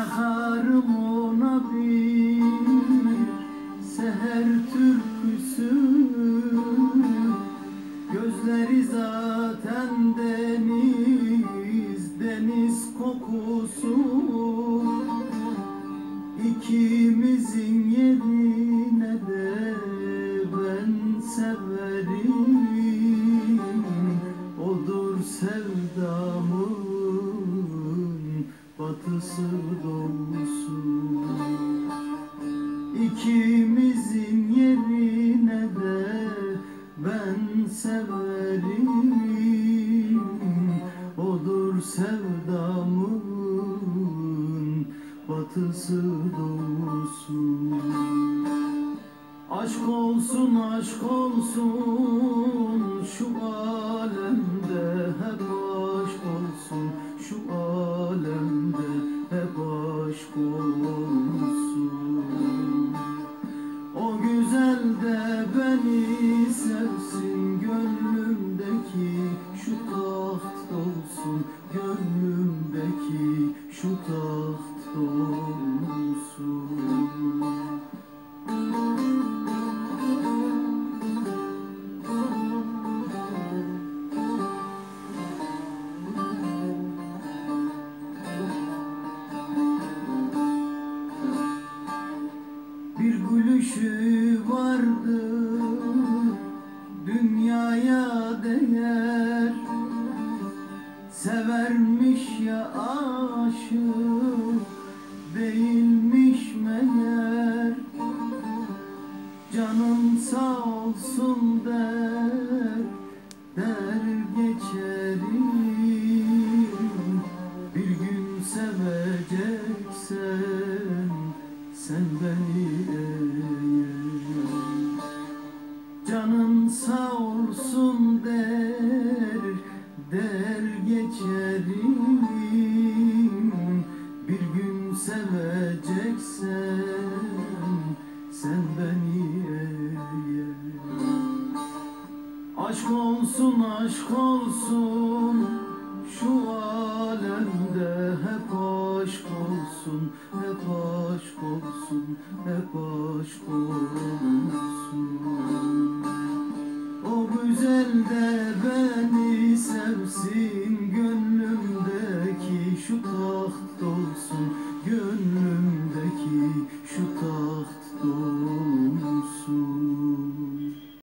Yakarım ona bir seher türküsü, gözleri zaten deniz, deniz kokusu. İkimizin yerine de ben severim, odur sevdamın batısı doğusu. İkimizin yerine de ben severim, odur sevdamın batısı doğusu. Aşk olsun, aşk olsun, şu alemde hep aşk olsun, şu alemde hep aşk olsun. O güzel de beni sevsin, gönlümdeki şu taht olsun, gönlümdeki şu taht olsun. Bir gülüşü vardı dünyaya değer, severmiş ya aşık değilmiş meğer. Canım sağ olsun der, der geçerim. Bir gün seveceksen sen beni eğer. Canım sağ olsun der, der geçerim. Bir gün seveceksen sen beni eğer. Aşk olsun, aşk olsun, şu alemde hep aşk olsun, hep aşk olsun, hep aşk olsun. O güzel de beni sevsin, gönlümdeki şu taht olsun, gönlümdeki şu taht